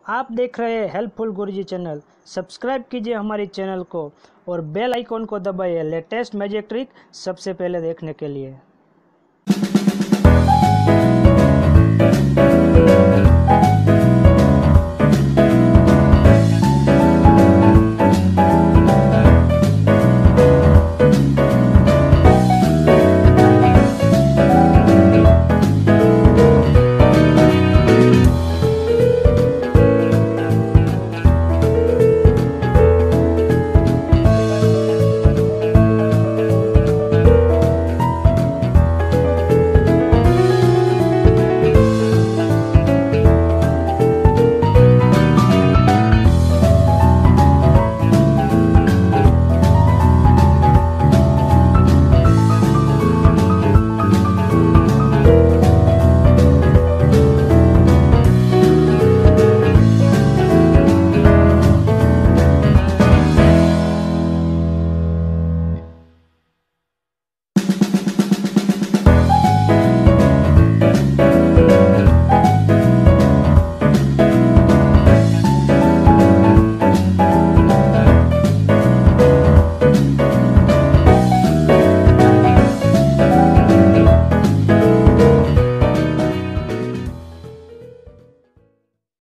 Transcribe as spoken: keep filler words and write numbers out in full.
आप देख रहे हैं हेल्पफुल गुरुजी चैनल। सब्सक्राइब कीजिए हमारे चैनल को और बेल आइकॉन को दबाइए लेटेस्ट मैजिक ट्रिक सबसे पहले देखने के लिए।